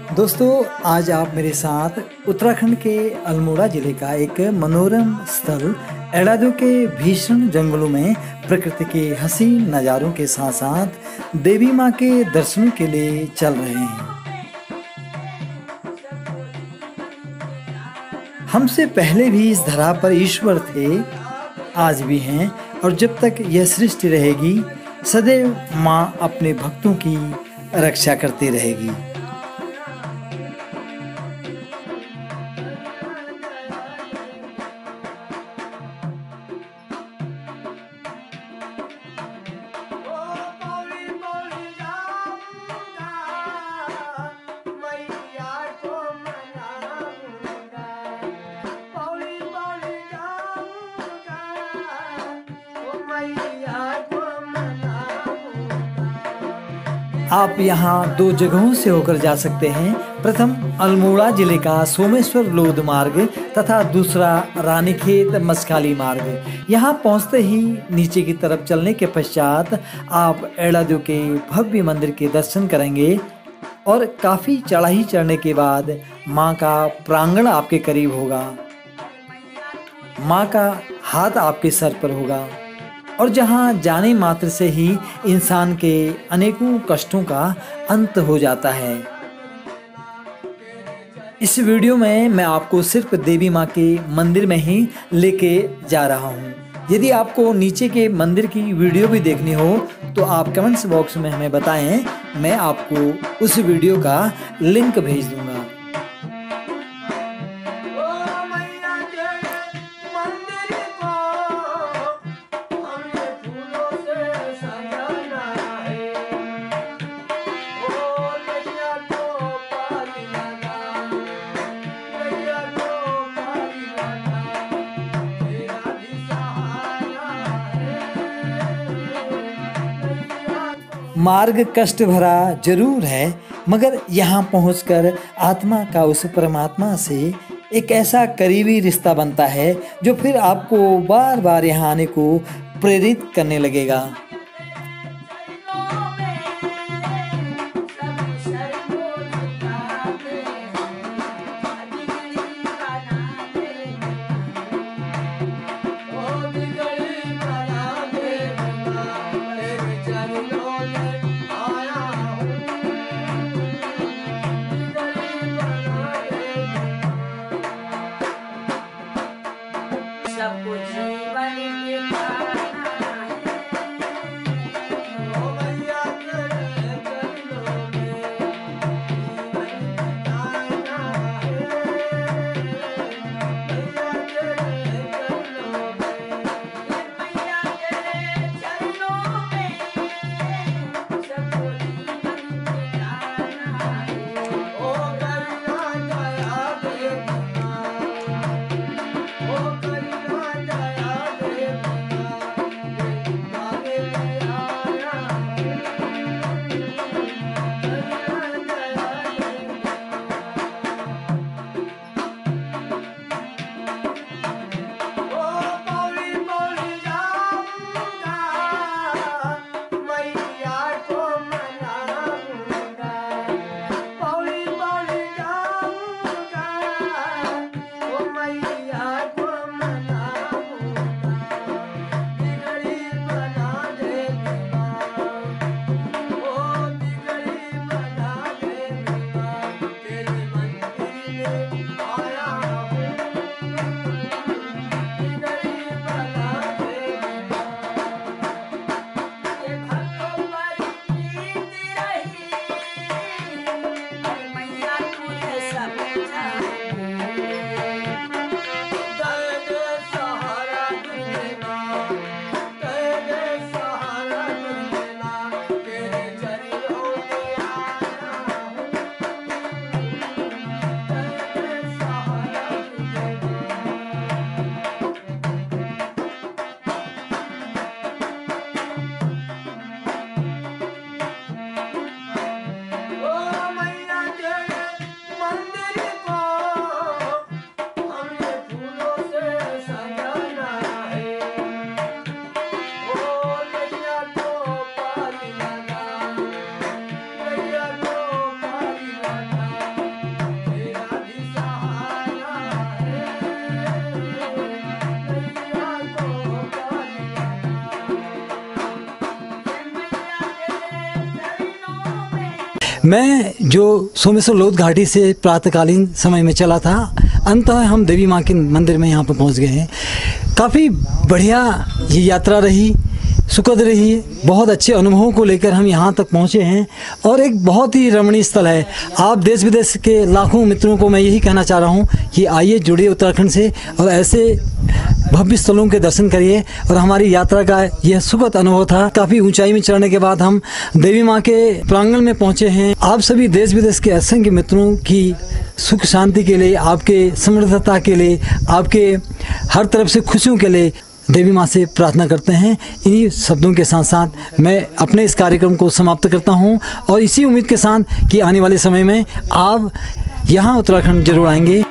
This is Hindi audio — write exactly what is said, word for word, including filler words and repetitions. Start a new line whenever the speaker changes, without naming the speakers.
दोस्तों, आज आप मेरे साथ उत्तराखंड के अल्मोड़ा जिले का एक मनोरम स्थल एड़ादू के भीषण जंगलों में प्रकृति के हसीन नज़ारों के साथ साथ देवी माँ के दर्शनों के लिए चल रहे हैं। हमसे पहले भी इस धरा पर ईश्वर थे, आज भी हैं और जब तक यह सृष्टि रहेगी सदैव माँ अपने भक्तों की रक्षा करती रहेगी। आप यहाँ दो जगहों से होकर जा सकते हैं। प्रथम अल्मोड़ा जिले का सोमेश्वर लोध मार्ग तथा दूसरा रानीखेत मसखाली मार्ग। यहाँ पहुँचते ही नीचे की तरफ चलने के पश्चात आप एड़ादू के भव्य मंदिर के दर्शन करेंगे और काफ़ी चढ़ाई चढ़ने के बाद माँ का प्रांगण आपके करीब होगा। माँ का हाथ आपके सर पर होगा और जहाँ जाने मात्र से ही इंसान के अनेकों कष्टों का अंत हो जाता है। इस वीडियो में मैं आपको सिर्फ देवी माँ के मंदिर में ही लेके जा रहा हूँ। यदि आपको नीचे के मंदिर की वीडियो भी देखनी हो तो आप कमेंट्स बॉक्स में हमें बताएं, मैं आपको उस वीडियो का लिंक भेज दूँगा। मार्ग कष्ट भरा जरूर है, मगर यहाँ पहुँचकर आत्मा का उस परमात्मा से एक ऐसा करीबी रिश्ता बनता है जो फिर आपको बार बार यहाँ आने को प्रेरित करने लगेगा।
मैं जो सोमेश्वर लोध घाटी से प्रातःकालीन समय में चला था, अंततः हम देवी माँ के मंदिर में यहाँ पर पहुँच गए हैं। काफ़ी बढ़िया ये यात्रा रही, सुखद रही, बहुत अच्छे अनुभवों को लेकर हम यहाँ तक पहुँचे हैं और एक बहुत ही रमणीय स्थल है। आप देश विदेश के लाखों मित्रों को मैं यही कहना चाह रहा हूँ कि आइए, जुड़िए उत्तराखंड से और ऐसे भव्य स्थलों के दर्शन करिए। और हमारी यात्रा का यह सुखद अनुभव था। काफ़ी ऊंचाई में चढ़ने के बाद हम देवी माँ के प्रांगण में पहुँचे हैं। आप सभी देश विदेश के असंख्य मित्रों की सुख शांति के लिए, आपके समृद्धता के लिए, आपके हर तरफ से खुशियों के लिए देवी माँ से प्रार्थना करते हैं। इन्हीं शब्दों के साथ साथ मैं अपने इस कार्यक्रम को समाप्त करता हूँ और इसी उम्मीद के साथ कि आने वाले समय में आप यहाँ उत्तराखंड जरूर आएंगे।